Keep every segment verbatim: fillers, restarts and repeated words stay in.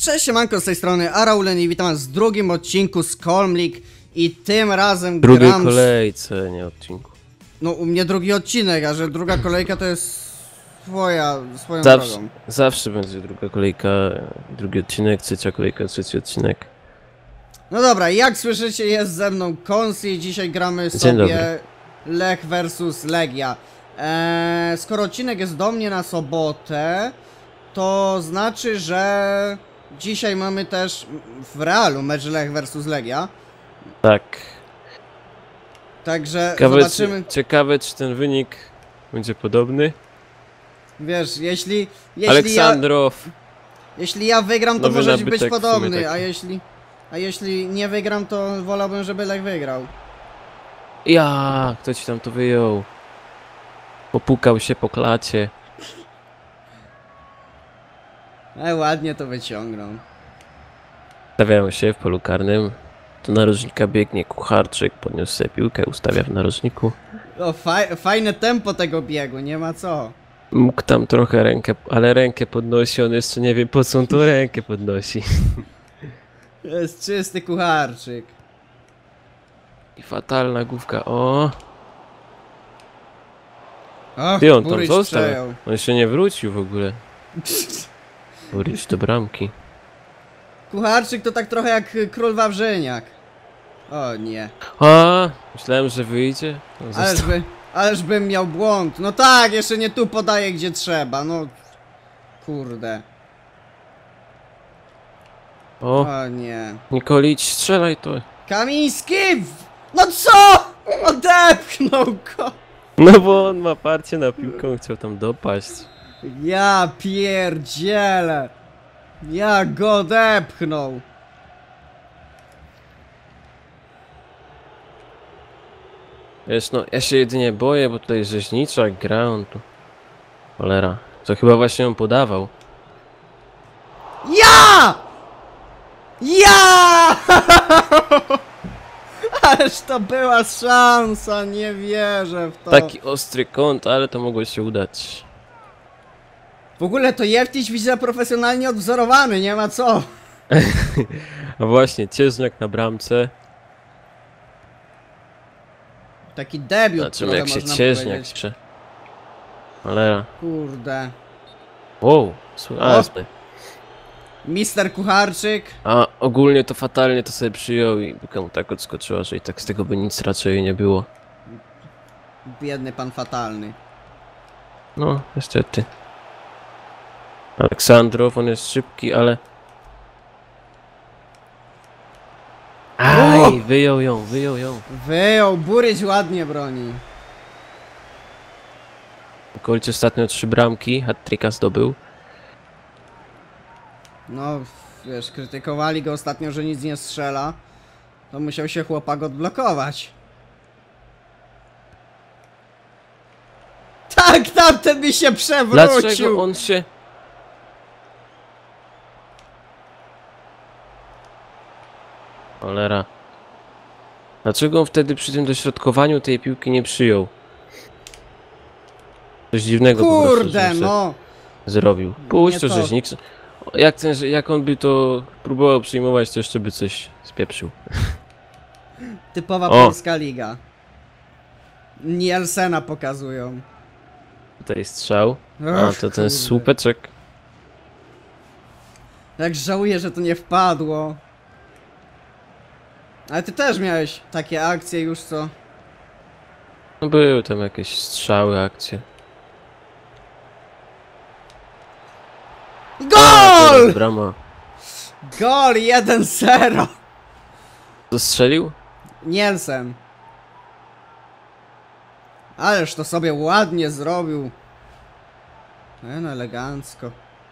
Cześć, siemanko, z tej strony Araulen i witam was w drugim odcinku z Colm League. I tym razem drugiej gram... kolejce, nie odcinku. No u mnie drugi odcinek, a że druga kolejka to jest swoja, swoją Zawsze, drogą. zawsze będzie druga kolejka, drugi odcinek, trzecia kolejka, trzeci odcinek. No dobra, jak słyszycie, jest ze mną Konsi i dzisiaj gramy Dzień sobie dobry. Lech versus Legia. Eee, skoro odcinek jest do mnie na sobotę, to znaczy, że dzisiaj mamy też w realu mecz Lech versus Legia. Tak. Także Ciekawe, zobaczymy. Czy, ciekawe, czy ten wynik będzie podobny. Wiesz, jeśli, jeśli Aleksandrow. ja, jeśli ja wygram, to Nowy może być nabytek w sumie podobny, a taki. jeśli, a jeśli nie wygram, to wolałbym, żeby Lech wygrał. Ja, kto ci tam to wyjął? Popukał się po klacie. E, ładnie to wyciągnął. Stawiają się w polu karnym. Do narożnika biegnie Kucharczyk, podniósł sobie piłkę, ustawia w narożniku. O, faj, fajne tempo tego biegu, nie ma co. Mógł tam trochę rękę, ale rękę podnosi, on jeszcze nie wie po co on tą rękę podnosi. To jest czysty Kucharczyk. I fatalna główka, o. Och, Ty on tam Buryś został, przejął. on jeszcze nie wrócił w ogóle. Buryś do bramki. Kucharczyk to tak trochę jak Król Wawrzyniak. O nie. A, myślałem, że wyjdzie. On Ależ został. by, ależ bym miał błąd. No tak, jeszcze nie tu podaję gdzie trzeba, no. Kurde. O, O nie. Nikolić, strzelaj to. Kamiński! w- No co? Odepchnął go! No bo on ma parcie na piłkę, on chciał tam dopaść. Ja pierdzielę! Ja go odepchnął! Wiesz, no ja się jedynie boję, bo tutaj rzeźniczak gra, on tu... Cholera, to chyba właśnie on podawał. Ja! Ja! Ależ to była szansa, nie wierzę w to. Taki ostry kąt, ale to mogło się udać. W ogóle to Jeftiś widzę profesjonalnie odwzorowany, nie ma co. A właśnie, Cieżniak na bramce. Taki debiut, Zobaczymy trochę jak się można Cieżniak powiedzieć. pisze. Cholera. Kurde. Wow, słuchaj, O! jasne. Mister Kucharczyk. A ogólnie to fatalnie to sobie przyjął i piłka mu tak odskoczyła, że i tak z tego by nic raczej nie było. Biedny pan fatalny. No, niestety. Aleksandrow, on jest szybki, ale... Aj, wyjął ją, wyjął ją. Wyjął, Buryś ładnie broni. Nikolić ostatnio trzy bramki, hat-tricka zdobył. No, wiesz, krytykowali go ostatnio, że nic nie strzela. To musiał się chłopak odblokować. Tak, tamten mi się przewrócił! Dlaczego on się... Cholera. Dlaczego on wtedy przy tym dośrodkowaniu tej piłki nie przyjął? Coś dziwnego po prostu, Kurde, że no! zrobił. Pójdź Nie to, to. rzeźnik. Jak, ten, że- jak on by to próbował przyjmować, to jeszcze by coś spieprzył. Typowa O. polska liga. Nielsena pokazują. Tutaj strzał. A Och, to ten kurde. słupeczek. Jak żałuję, że to nie wpadło. Ale ty też miałeś takie akcje już, co? No były tam jakieś strzały, akcje. A, GOL! teraz brama. Gol jeden zero! To strzelił? Nielsen. Ależ to sobie ładnie zrobił. E, no elegancko.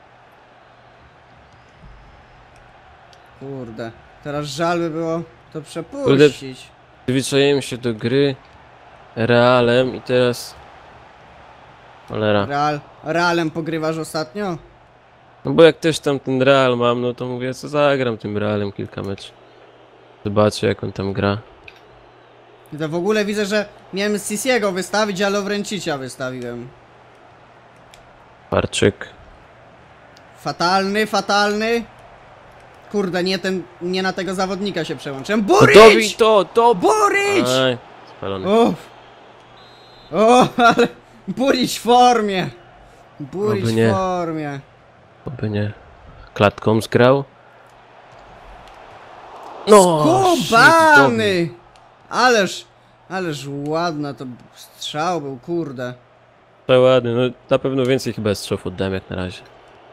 Kurde. Teraz żal by było to przepuścić. Przyzwyczaiłem się do gry Realem i teraz... Cholera. Real, Realem pogrywasz ostatnio? No bo jak też tam ten Real mam, no to mówię, co zagram tym Realem kilka meczów. Zobaczę jak on tam gra. I to w ogóle widzę, że miałem Sisiego wystawić, ale Wręcicia wystawiłem. Parczyk. Fatalny, fatalny. Kurde, nie ten, nie na tego zawodnika się przełączyłem. Dobij Burić! to, to... Burić! Aj, spalony. Uff. O, ale Burić w formie. Burić Oby w nie. formie. Oby nie. Klatką zgrał. No, shit, dobry. Skubany! Ależ, ależ ładna to strzał był, kurde. To ładny, no na pewno więcej chyba strzałów oddałem jak na razie.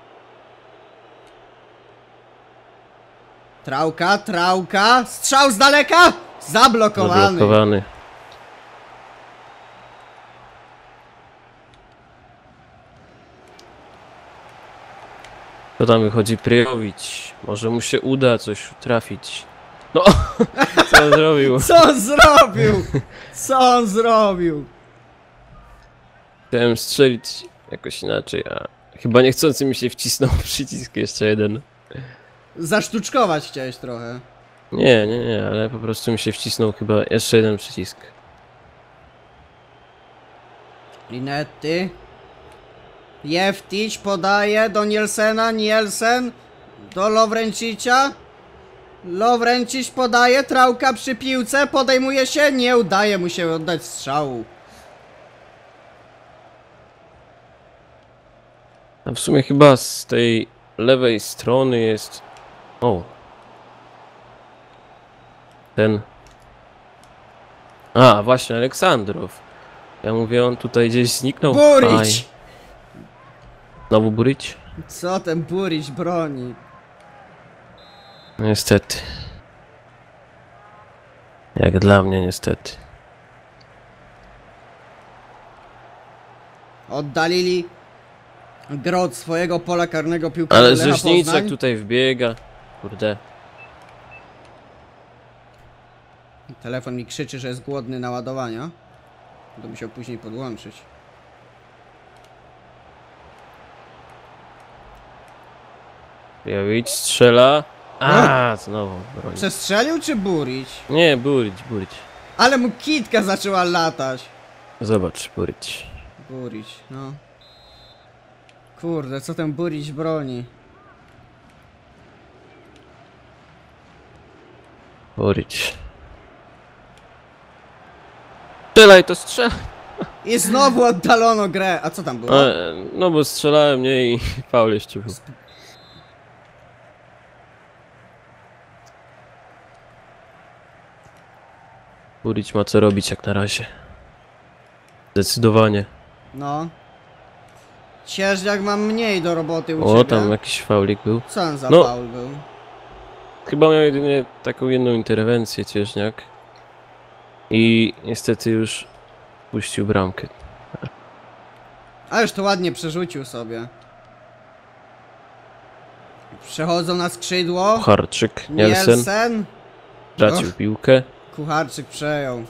Trałka, trałka, strzał z daleka! Zablokowany. Zablokowany. To tam wychodzi Pryjowicz. Może mu się uda coś trafić. No, co on zrobił? Co on zrobił? Co on zrobił? Chciałem strzelić jakoś inaczej, a chyba niechcący mi się wcisnął przycisk jeszcze jeden. Zasztuczkować chciałeś trochę. Nie, nie, nie, ale po prostu mi się wcisnął chyba jeszcze jeden przycisk. Linetty. Jeftić podaje do Nielsena, Nielsen do Lowrencicia. Lowrencić podaje, Trałka przy piłce, podejmuje się, nie udaje mu się oddać strzału. A w sumie chyba z tej lewej strony jest... O! Ten... A, właśnie, Aleksandrow. Ja mówię, on tutaj gdzieś zniknął. Burić! Aj. Znowu Burić? Co ten Burić broni? No niestety. Jak dla mnie niestety. Oddalili grę od swojego pola karnego piłkarza Ale Lecha Rzeźniczak Poznań. tutaj wbiega. Kurde. Telefon mi krzyczy, że jest głodny na ładowania. Będę musiał później podłączyć. Pryjowicz strzela. A, znowu broni. Przestrzelił czy Burić? Nie, Burić, Burić. Ale mu kitka zaczęła latać. Zobacz, Burić. Burić, no. Kurde, co ten Burić broni? Burić. Strzelaj, to strzel. I znowu oddalono grę. A co tam było? A, no bo strzelałem, nie, i faul jeszcze był. Burić ma co robić jak na razie. Zdecydowanie. No. Cieżniak ma mniej do roboty u O, ciebie. tam jakiś faulik był. Co on za No. faul był? Chyba miał jedynie taką jedną interwencję Cieżniak. I niestety już puścił bramkę. Ależ to ładnie przerzucił sobie. Przechodzą na skrzydło. Kucharczyk, Nielsen Nielsen. tracił Och. piłkę. Kucharczyk przejął.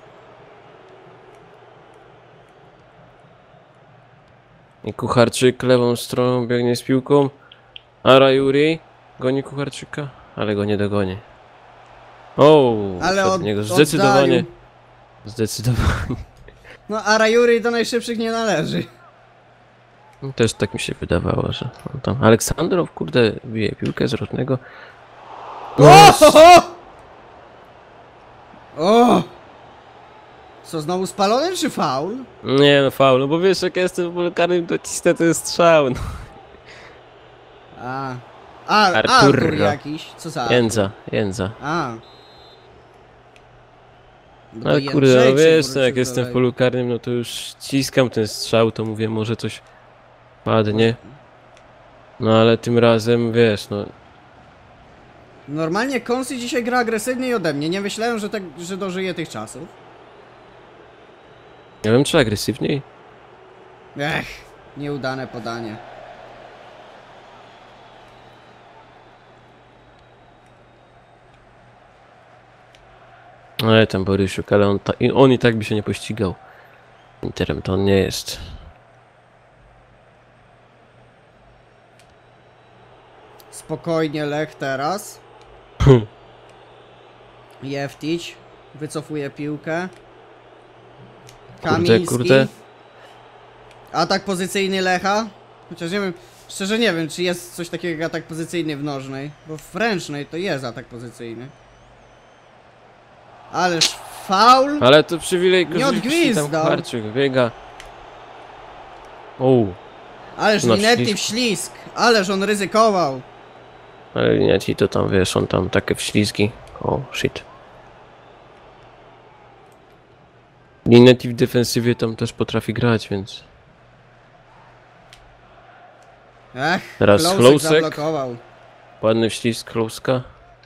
I Kucharczyk lewą stroną biegnie z piłką. A Rajuri goni Kucharczyka, ale go nie dogoni. O, Ale przed od, niego zdecydowanie. oddalił. Zdecydowanie. No a Rajuri do najszybszych nie należy. No, też tak mi się wydawało, że on tam. Aleksandrow, kurde, bije piłkę z rożnego. O! O! Co, znowu spalony czy faul? Nie no, faul, no bo wiesz, jak ja jestem w polu karnym, to cisnę ten strzał. No. A. A, Artur. Artur jakiś. Co za Artur? Jędza, Jędza. A. Bo No to kurde, no Jędrzejczyk wiesz, no, wrócił jak do jestem w Legii. polu karnym, no to już ciskam ten strzał, to mówię, może coś padnie. No ale tym razem, wiesz, no, Normalnie Konsi dzisiaj gra agresywniej ode mnie. Nie myślałem, że, tak, że dożyje tych czasów. nie wiem, czy agresywniej? Ech, nieudane podanie. Ale ten Borysiuk, ale on, ta, i on i tak by się nie pościgał. Interem to on nie jest. Spokojnie Lech teraz. Jeftić wycofuje piłkę. Kurde, Kamiński. kurde. Atak pozycyjny Lecha. Chociaż nie wiem, Szczerze nie wiem, czy jest coś takiego jak atak pozycyjny w nożnej, bo w ręcznej to jest atak pozycyjny. Ależ faul! Ale to przywilej Nie korzyści, tam odgwizdał. Kucharczyk biega. O, Ależ na Linetti ślisk. w ślizg! Ależ on ryzykował! ale nie ci to tam, wiesz, on tam takie wślizgi. O, shit. Linetti w defensywie tam też potrafi grać, więc... Ech, Teraz Klosek Klosek. zablokował. Ładny wślizg Kloska.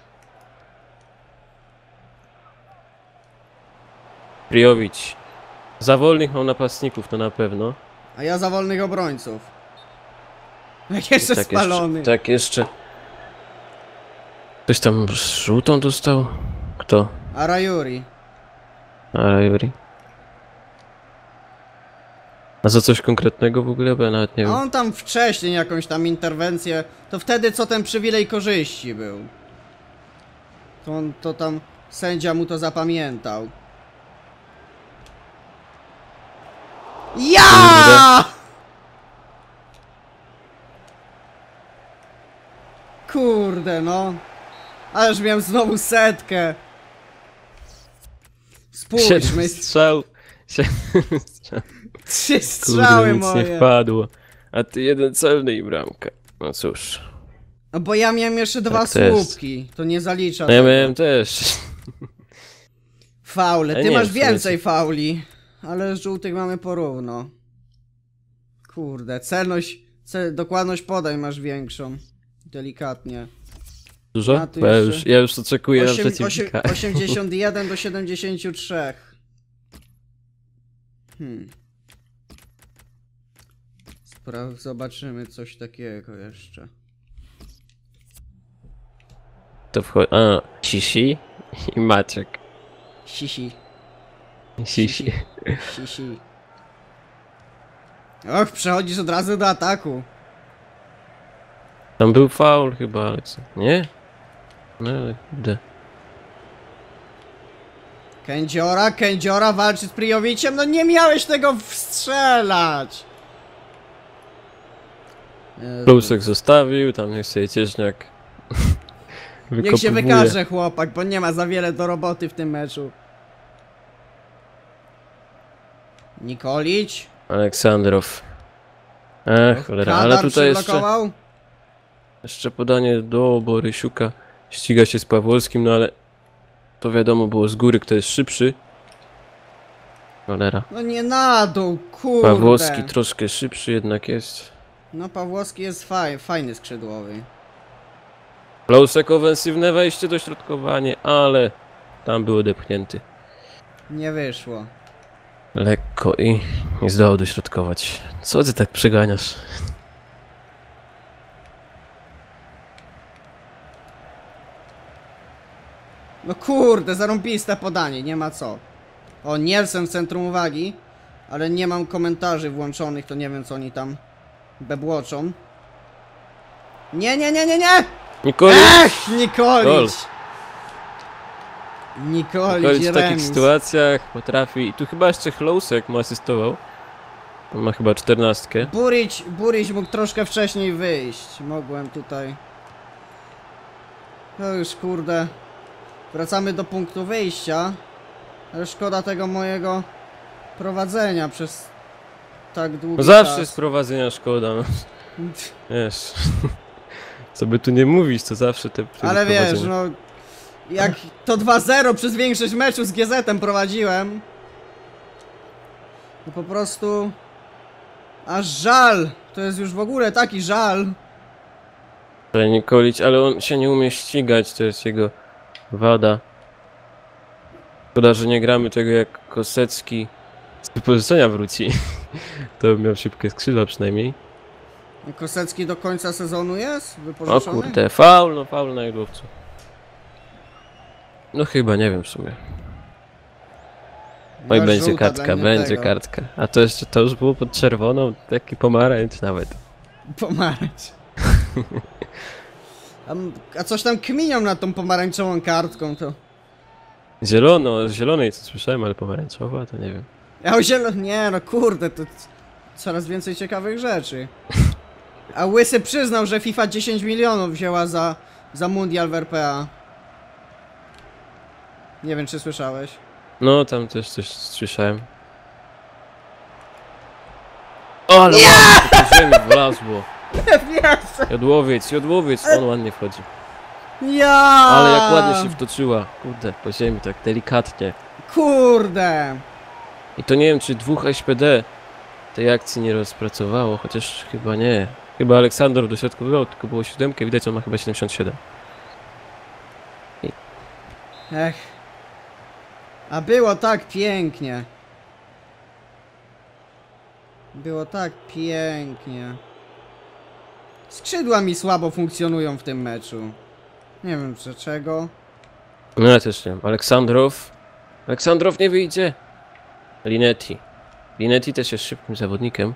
Prijovic. Za wolnych mam napastników, to na pewno. A ja za wolnych obrońców. Jak jeszcze tak spalony. Jeszcze, tak jeszcze. Ktoś tam żółtą dostał? Kto? Arayuri. A, Juri. A za coś konkretnego w ogóle? Bo ja nawet nie A wiem. on tam wcześniej jakąś tam interwencję. To wtedy co ten przywilej korzyści był. To on to tam sędzia mu to zapamiętał. Ja! Kurde no. Ależ miałem znowu setkę. Spójrzmy. Siedem strzał. Siedem strzał. Trzy Kurde, strzały nic moje. nie wpadło. A ty jeden celny i bramka. No cóż. No bo ja miałem jeszcze dwa Tak to jest. słupki. To nie zalicza No ja tego. miałem też. Faule. Ale Ty nie, masz w sumie więcej co- fauli. Ale żółtych mamy porówno. Kurde, celność, cel, dokładność podań masz większą. Delikatnie. Dużo? A, tu Bo ja jeszcze- już, ja już oczekuję na Osiem- osiem- przeciwnika. osiemdziesiąt jeden do siedemdziesięciu trzech. Hmm. Spraw, zobaczymy coś takiego jeszcze. To wchodzi. A, Sisi i Maciek. Sisi, Sisi. sisi. Och, przechodzisz od razu do ataku. Tam był faul chyba, ale co? Nie? No ale kurde. Kędziora, Kędziora walczy z Prijoviciem. No nie miałeś tego wstrzelać. Jezu. Plusek zostawił, tam niech sobie Cieśniak Niech się wykopywuje. wykaże chłopak, bo nie ma za wiele do roboty w tym meczu. Nikolić. Aleksandrow. Ech, cholera, ale Kadar tutaj jeszcze, przyblokował. jeszcze podanie do Borysiuka. Ściga się z Pawłowskim, no ale to wiadomo było z góry, kto jest szybszy. Cholera. No nie na dół, kurde. Pawłowski troszkę szybszy jednak jest. No Pawłowski jest faj, fajny skrzydłowy. Klausek ofensywne wejście, dośrodkowanie, ale tam był odepchnięty. Nie wyszło. Lekko i nie zdołał dośrodkować. Co ty tak przeganiasz? No kurde, zarąbiste podanie, nie ma co. O, Nielsen w centrum uwagi. Ale nie mam komentarzy włączonych, to nie wiem co oni tam bebłoczą. Nie, nie, nie, nie, nie! Nikolic! Ech, Gol. Nikolić! Nikolić, Nikolic w takich remis. sytuacjach potrafi. I tu chyba jeszcze Klausek mu asystował. On ma chyba czternastkę. Burić, Burić mógł troszkę wcześniej wyjść. Mogłem tutaj. No już kurde. Wracamy do punktu wyjścia. Ale szkoda tego mojego prowadzenia przez tak długi No zawsze czas. z prowadzenia szkoda. No. Wiesz. Co by tu nie mówić, to zawsze te te Ale wiesz, prowadzenie. no. Jak to dwa zero przez większość meczu z G Z-em prowadziłem. To po prostu. Aż żal. To jest już w ogóle taki żal. Ale Nikolic, ale on się nie umie ścigać, to jest jego wada. Szkoda, że nie gramy tego jak Kosecki z wypożyczenia wróci. To bym miał szybkie skrzydła przynajmniej. Kosecki do końca sezonu jest? O Wypożyczony? kurde, faul, no faul na jegłowcu. No chyba, nie wiem w sumie. Oj, Ja będzie żółta kartka, dla będzie tego. kartka. A to jeszcze, to już było pod czerwoną, taki pomarańcz nawet. Pomarańcz. A, m- a coś tam kminią nad tą pomarańczową kartką to. Zielono, o zielonej co słyszałem, ale pomarańczowa to nie wiem. Ja o zielo... Nie no kurde, to c- coraz więcej ciekawych rzeczy. A Łysy przyznał, że FIFA dziesięć milionów wzięła za, za mundial w R P A. Nie wiem, czy słyszałeś. No, tam też coś słyszałem. O, ale ładnie to po ziemi wlazło. Jodłowiec, jodłowiec, on ładnie wchodzi. Ja! Ale jak ładnie się wtoczyła. Kurde, po ziemi tak delikatnie. Kurde! I to nie wiem, czy dwóch S P D tej akcji nie rozpracowało, chociaż chyba nie. Chyba Aleksandr dośrodkowywał, tylko było siódemkę, widać, on ma chyba siedemdziesiąt siedem. Ech. A było tak pięknie. Było tak pięknie. Skrzydła mi słabo funkcjonują w tym meczu. Nie wiem dlaczego. No ja też nie wiem. Aleksandrow. Aleksandrow nie wyjdzie. Linetti. Linetti też jest szybkim zawodnikiem.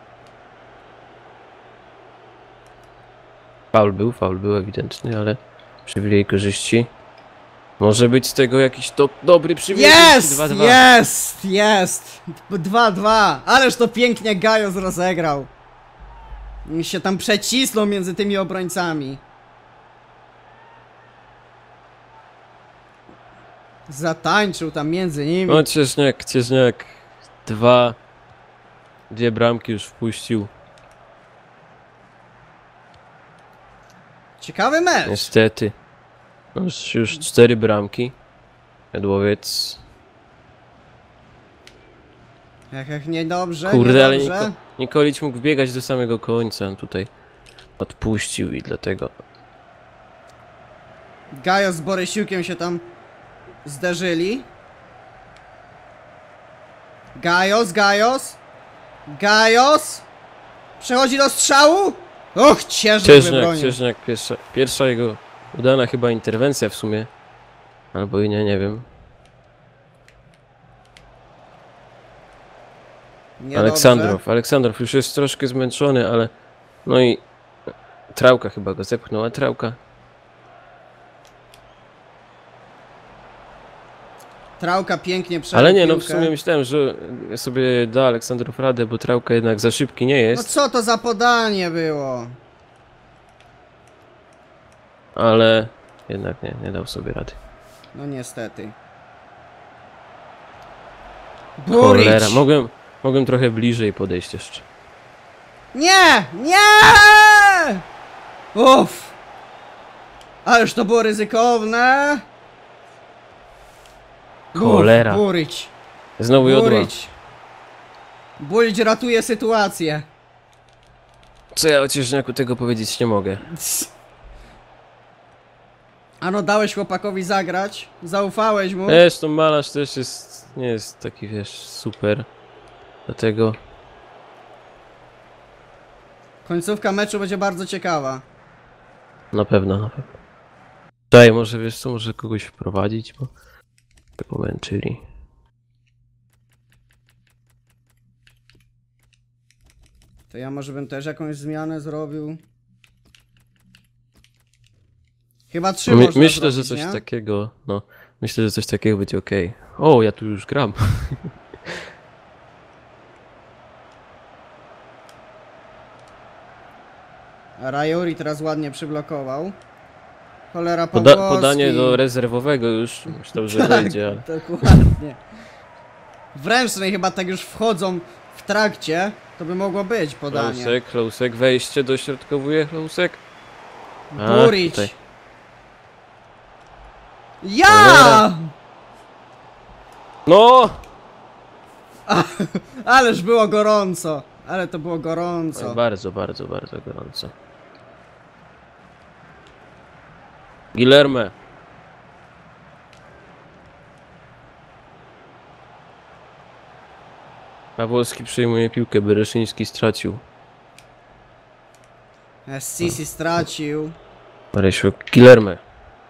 Faul był, faul był ewidentny, ale przywilej korzyści. Może być z tego jakiś do, dobry przywilej. Jest! Jest! Jest! dwa dwa! Ależ to pięknie Gajos rozegrał. Się tam przecisnął między tymi obrońcami. Zatańczył tam między nimi. No Cieżniak, Cieżniak. Dwa. Dwie bramki już wpuścił. Ciekawy mecz. Niestety. No już, już cztery bramki. Jodłowiec. Ech, ech, niedobrze, Kurde, ale niedobrze. Niko, Nikolić mógł biegać do samego końca. On tutaj odpuścił i dlatego. Gajos z Borysiukiem się tam zderzyli. Gajos, Gajos. Gajos. Przechodzi do strzału. Och, Cieżnik Cieżniak, wybronił. Cieżniak, pierwsza, pierwsza jego udana chyba interwencja w sumie. Albo i nie, nie wiem. Niedobrze. Aleksandrow, Aleksandrow już jest troszkę zmęczony, ale... No i... Trałka chyba go zepchnął, a Trałka... Trałka pięknie przejął Ale nie, no w piłkę. sumie myślałem, że sobie da Aleksandrow radę, bo Trałka jednak za szybki nie No jest. co to za podanie było? Ale... Jednak nie, nie dał sobie rady. No niestety. Cholera, Burić! mogłem, mogłem trochę bliżej podejść jeszcze. Nie! Nie! Uff! Ależ to było ryzykowne! Cholera. Uff, Burić! Znowu jodła. Burić! Burić ratuje sytuację. Co ja o Cieżniaku tego powiedzieć nie mogę. Ano, dałeś chłopakowi zagrać, zaufałeś mu. Wiesz, to malarz też jest, nie jest taki, wiesz, super. Dlatego... Końcówka meczu będzie bardzo ciekawa. Na pewno, na pewno. Daj, może wiesz co, może kogoś wprowadzić, bo... Tego męczyli. To ja może bym też jakąś zmianę zrobił. Chyba trzy My, można myślę, zrobić, że coś nie? takiego, no... Myślę, że coś takiego będzie okej. O, ja tu już gram. A Rajuri teraz ładnie przyblokował. Cholera, Poda Pawłowski. podanie do rezerwowego już, myślał, że wejdzie, ale... Dokładnie. W ręcznej chyba tak już wchodzą w trakcie, to by mogło być podanie. Chląsek, Chląsek, wejście dośrodkowuje, Chląsek. A, Burić. tutaj. Ja! Cholera. No! Ależ było gorąco. Ale to było Oj, gorąco. bardzo, bardzo, bardzo gorąco. Guilherme. Pawłowski przejmuje piłkę, Bereszyński stracił. Sisi stracił. Marysiu, Guilherme.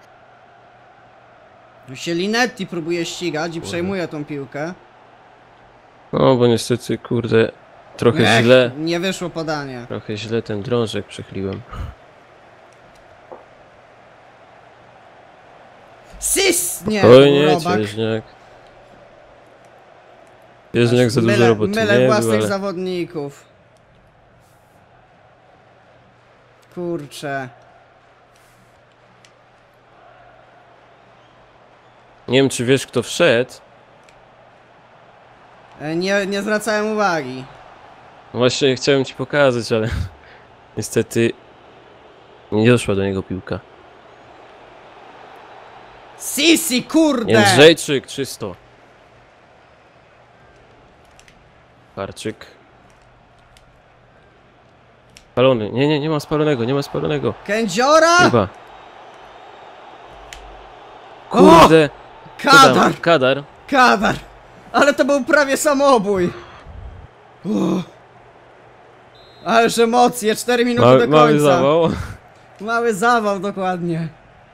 Tu się Linetti próbuje ścigać i przejmuje tą piłkę. No, bo niestety, kurde, trochę Ech, źle, nie wyszło podanie. trochę źle ten drążek przechyliłem. Sis! Nie, Oj nie, Robak. Cieżniak. Cieżniak za dużo Mylę, roboty mylę nie własnych był, ale... zawodników. Kurczę. Nie wiem, czy wiesz, kto wszedł. E, Nie, nie zwracałem uwagi. Właśnie chciałem ci pokazać, ale niestety nie doszła do niego piłka. Sisi, kurde! Jędrzejczyk, czysto. Parczyk. Spalony. Nie, nie, nie ma spalonego, nie ma spalonego. Kędziora! Chyba. Kurde. kto tam? Kadar! Kadar. Kadar! Ale to był prawie samobój! Uff. Ależ emocje, cztery minuty Mały, do końca. mały zawał. Mały zawał, dokładnie.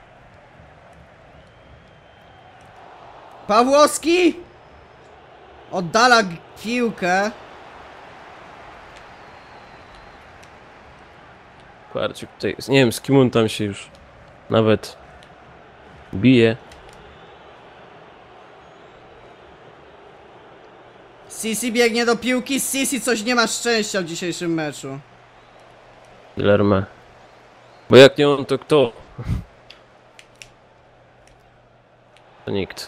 Pawłowski! Oddala g- piłkę. Parczyk tutaj. Nie wiem, z kim on tam się już nawet bije. Sisi biegnie do piłki. Sisi coś nie ma szczęścia w dzisiejszym meczu. Lerma. Bo jak nie on, to kto? To nikt.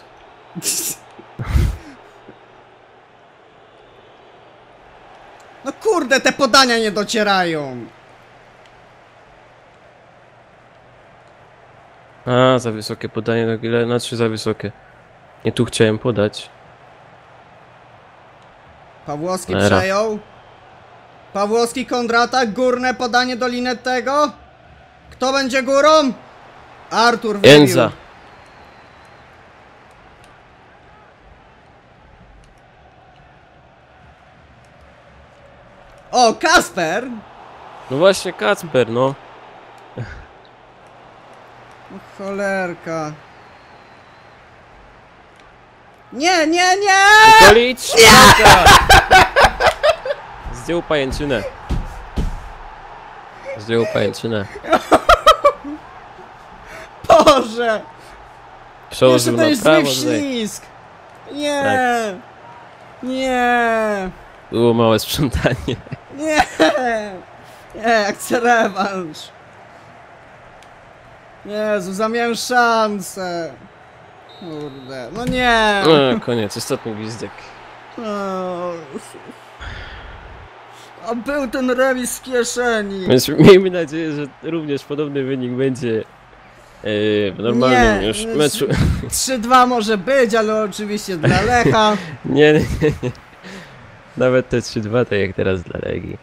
No kurde, te podania nie docierają. A, za wysokie podanie do Gile, znaczy za wysokie. Nie tu chciałem podać. Pawłowski Era. przejął. Pawłowski kontratak, górne podanie do Linettego. Kto będzie górą? Artur wybił. Jędza. O, Kasper! No właśnie, Kacper, no. O, cholerka. Nie, nie, nie! Nikolic! Nie! Zdjął pajęczynę. Zdjął pajęczynę. Boże! Przełożył Jeszcze na ten prawo zły tutaj. ślizg! Nie! Tak. Nie! Było małe sprzątanie. Nie! Nie, jak chcę rewanż! Jezu, zamiałem szansę! Kurde, no nie! No, koniec, ostatni gwizdek. O, a był ten remis z kieszeni! Więc miejmy nadzieję, że również podobny wynik będzie yy, w normalnym Nie, już nie, meczu. trzy dwa może być, ale oczywiście dla Lecha. Nie, nie, nie, nie. Nawet te trzy dwa, tak jak teraz dla Legii.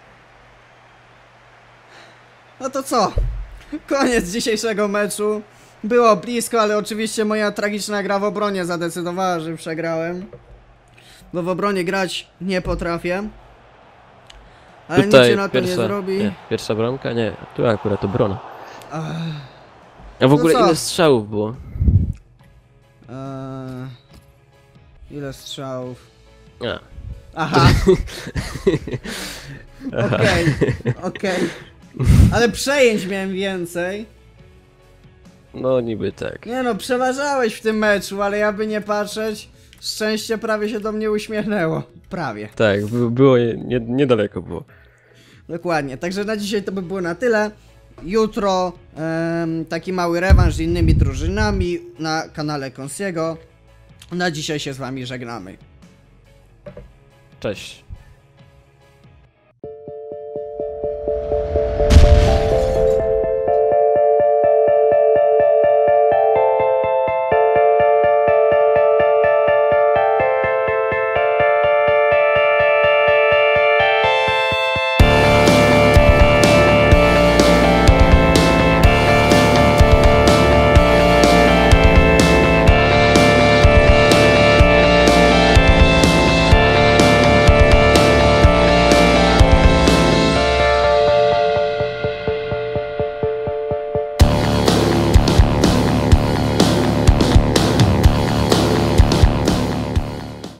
No to co? Koniec dzisiejszego meczu. Było blisko, ale oczywiście moja tragiczna gra w obronie zadecydowała, że przegrałem. Bo w obronie grać nie potrafię. Ale nic się na to nie zrobi. Nie, pierwsza bramka? Nie, tu akurat obrona. Ach, A w ogóle co? ile strzałów było? eee, ile strzałów? A. Aha. Okej, okej. Ale przejęć miałem więcej. No niby tak. Nie no, przeważałeś w tym meczu, ale ja by nie patrzeć. Szczęście prawie się do mnie uśmiechnęło. Prawie. Tak, by- było nie, niedaleko było. Dokładnie. Także na dzisiaj to by było na tyle. Jutro em, taki mały rewanż z innymi drużynami na kanale Consiego. Na dzisiaj się z wami żegnamy. Cześć.